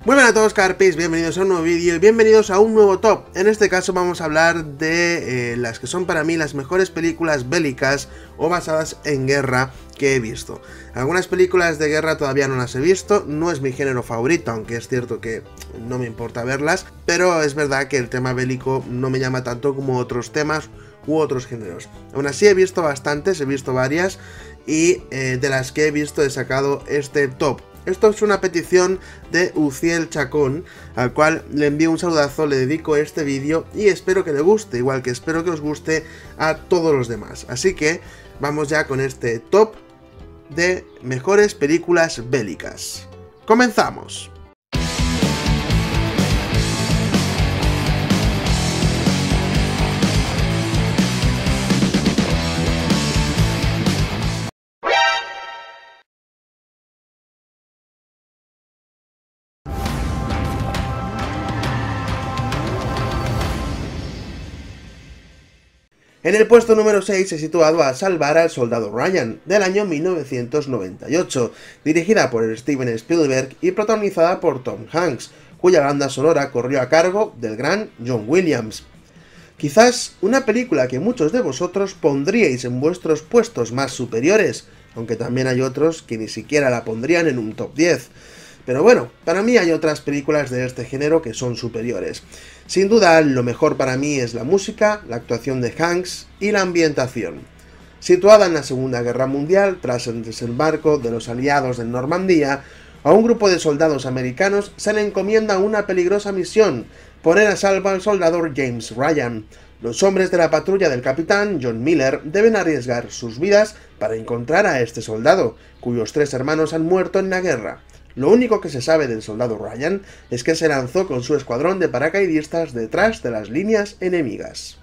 Muy buenas a todos, Carpis, bienvenidos a un nuevo vídeo y bienvenidos a un nuevo top. En este caso vamos a hablar de las que son para mí las mejores películas bélicas o basadas en guerra que he visto. Algunas películas de guerra todavía no las he visto, no es mi género favorito, aunque es cierto que no me importa verlas, pero es verdad que el tema bélico no me llama tanto como otros temas u otros géneros. Aún así he visto bastantes, he visto varias y de las que he visto he sacado este top. Esto es una petición de Uciel Chacón, al cual le envío un saludazo, le dedico este vídeo y espero que le guste, igual que espero que os guste a todos los demás. Así que vamos ya con este top de mejores películas bélicas. ¡Comenzamos! En el puesto número 6 he situado a Salvar al Soldado Ryan, del año 1998, dirigida por Steven Spielberg y protagonizada por Tom Hanks, cuya banda sonora corrió a cargo del gran John Williams. Quizás una película que muchos de vosotros pondríais en vuestros puestos más superiores, aunque también hay otros que ni siquiera la pondrían en un top 10. Pero bueno, para mí hay otras películas de este género que son superiores. Sin duda, lo mejor para mí es la música, la actuación de Hanks y la ambientación. Situada en la Segunda Guerra Mundial, tras el desembarco de los aliados en Normandía, a un grupo de soldados americanos se le encomienda una peligrosa misión: poner a salvo al soldado James Ryan. Los hombres de la patrulla del capitán John Miller deben arriesgar sus vidas para encontrar a este soldado, cuyos 3 hermanos han muerto en la guerra. Lo único que se sabe del soldado Ryan es que se lanzó con su escuadrón de paracaidistas detrás de las líneas enemigas.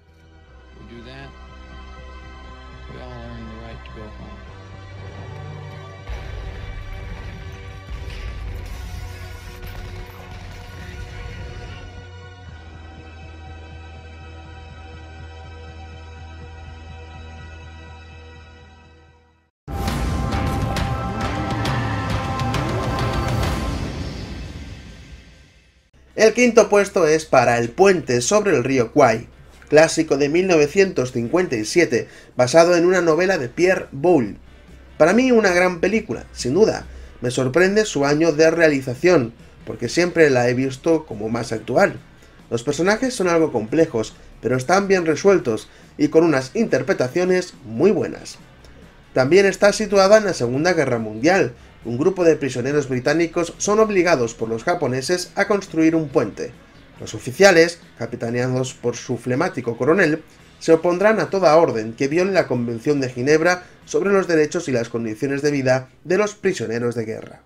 El quinto puesto es para El puente sobre el río Kwai, clásico de 1957, basado en una novela de Pierre Boulle. Para mí una gran película, sin duda. Me sorprende su año de realización, porque siempre la he visto como más actual. Los personajes son algo complejos, pero están bien resueltos y con unas interpretaciones muy buenas. También está situada en la Segunda Guerra Mundial. Un grupo de prisioneros británicos son obligados por los japoneses a construir un puente. Los oficiales, capitaneados por su flemático coronel, se opondrán a toda orden que viole la Convención de Ginebra sobre los derechos y las condiciones de vida de los prisioneros de guerra.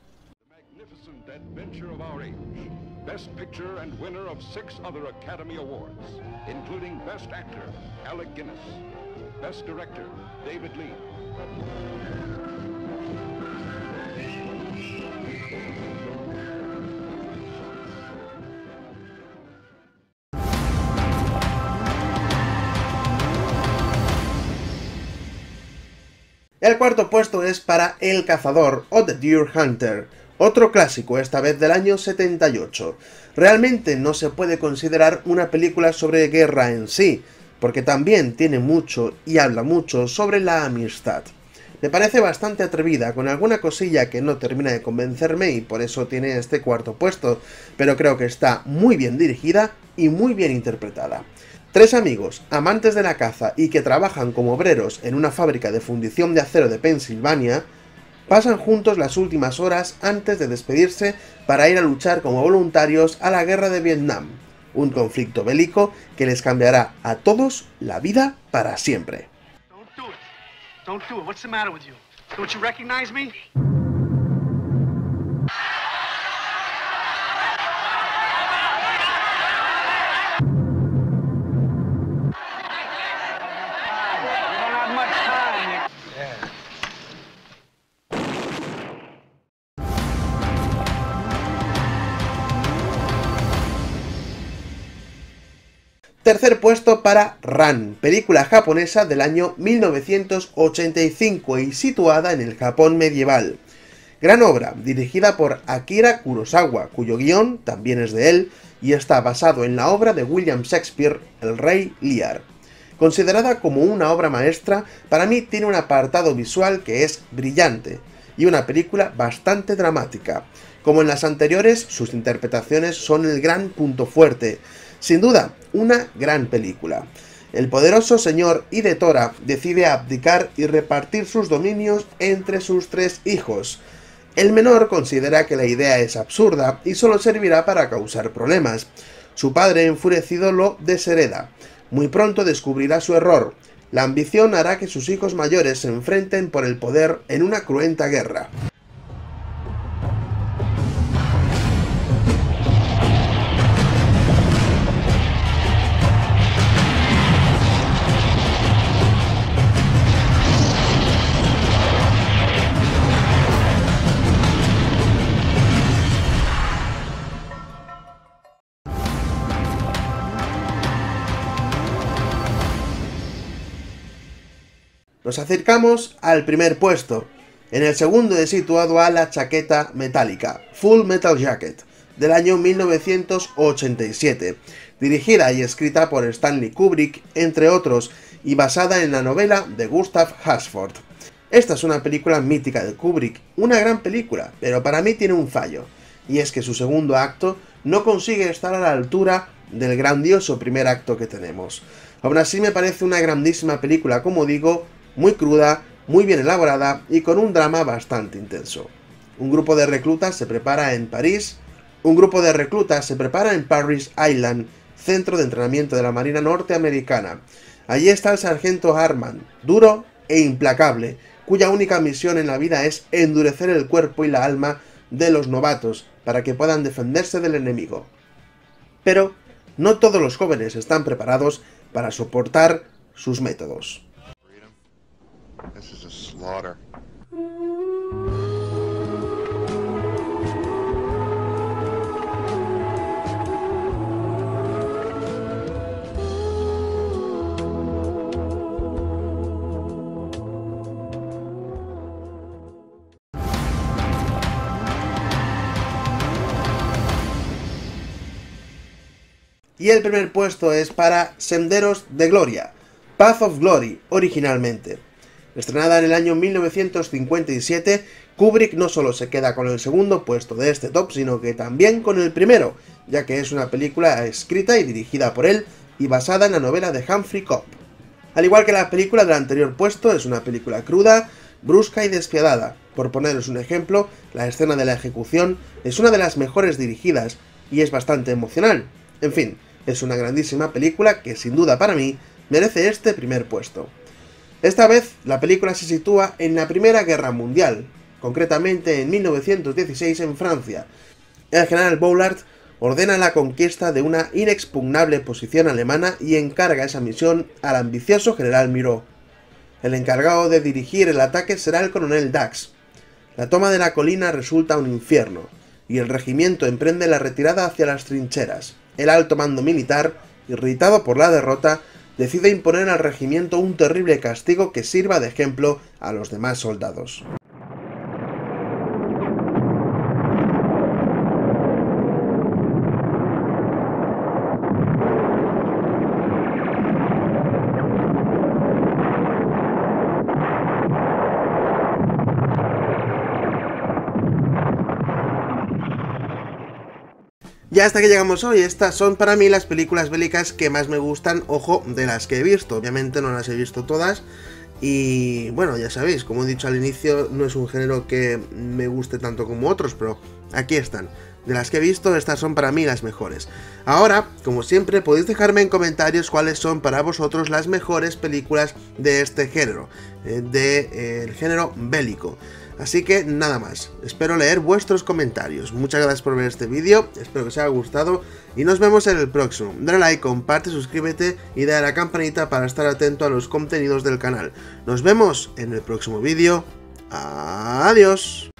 El cuarto puesto es para El cazador o The Deer Hunter, otro clásico, esta vez del año 78. Realmente no se puede considerar una película sobre guerra en sí, porque también tiene mucho y habla mucho sobre la amistad. Me parece bastante atrevida, con alguna cosilla que no termina de convencerme y por eso tiene este cuarto puesto, pero creo que está muy bien dirigida y muy bien interpretada. 3 amigos, amantes de la caza y que trabajan como obreros en una fábrica de fundición de acero de Pensilvania, pasan juntos las últimas horas antes de despedirse para ir a luchar como voluntarios a la guerra de Vietnam, un conflicto bélico que les cambiará a todos la vida para siempre. Don't do it. What's the matter with you? Don't you recognize me? Tercer puesto para Ran, película japonesa del año 1985 y situada en el Japón medieval. Gran obra, dirigida por Akira Kurosawa, cuyo guión también es de él y está basado en la obra de William Shakespeare, El Rey Lear. Considerada como una obra maestra, para mí tiene un apartado visual que es brillante y una película bastante dramática. Como en las anteriores, sus interpretaciones son el gran punto fuerte. Sin duda, una gran película. El poderoso señor Hidetora decide abdicar y repartir sus dominios entre sus 3 hijos. El menor considera que la idea es absurda y solo servirá para causar problemas. Su padre, enfurecido, lo deshereda. Muy pronto descubrirá su error. La ambición hará que sus hijos mayores se enfrenten por el poder en una cruenta guerra. Nos acercamos al primer puesto. En el segundo he situado a La chaqueta metálica, Full Metal Jacket, del año 1987, dirigida y escrita por Stanley Kubrick, entre otros, y basada en la novela de Gustav Hasford. Esta es una película mítica de Kubrick, una gran película, pero para mí tiene un fallo, y es que su segundo acto no consigue estar a la altura del grandioso primer acto que tenemos. Aún así me parece una grandísima película, como digo, muy cruda, muy bien elaborada y con un drama bastante intenso. Un grupo de reclutas se prepara en París, Parris Island, centro de entrenamiento de la Marina norteamericana. Allí está el sargento Hartman, duro e implacable, cuya única misión en la vida es endurecer el cuerpo y la alma de los novatos para que puedan defenderse del enemigo. Pero no todos los jóvenes están preparados para soportar sus métodos. This is a slaughter. Y el primer puesto es para Senderos de Gloria, Path of Glory, originalmente. Estrenada en el año 1957, Kubrick no solo se queda con el segundo puesto de este top, sino que también con el primero, ya que es una película escrita y dirigida por él y basada en la novela de Humphrey Cobb. Al igual que la película del anterior puesto, es una película cruda, brusca y despiadada. Por poneros un ejemplo, la escena de la ejecución es una de las mejores dirigidas y es bastante emocional. En fin, es una grandísima película que sin duda para mí merece este primer puesto. Esta vez, la película se sitúa en la Primera Guerra Mundial, concretamente en 1916 en Francia. El general Boulard ordena la conquista de una inexpugnable posición alemana y encarga esa misión al ambicioso general Miró. El encargado de dirigir el ataque será el coronel Dax. La toma de la colina resulta un infierno, y el regimiento emprende la retirada hacia las trincheras. El alto mando militar, irritado por la derrota, decide imponer al regimiento un terrible castigo que sirva de ejemplo a los demás soldados. Y hasta que llegamos hoy, estas son para mí las películas bélicas que más me gustan, ojo, de las que he visto. Obviamente no las he visto todas y bueno, ya sabéis, como he dicho al inicio, no es un género que me guste tanto como otros, pero aquí están. De las que he visto, estas son para mí las mejores. Ahora, como siempre, podéis dejarme en comentarios cuáles son para vosotros las mejores películas de este género, del género bélico. Así que nada más, espero leer vuestros comentarios. Muchas gracias por ver este vídeo, espero que os haya gustado y nos vemos en el próximo. Dale like, comparte, suscríbete y dale a la campanita para estar atento a los contenidos del canal. Nos vemos en el próximo vídeo. Adiós.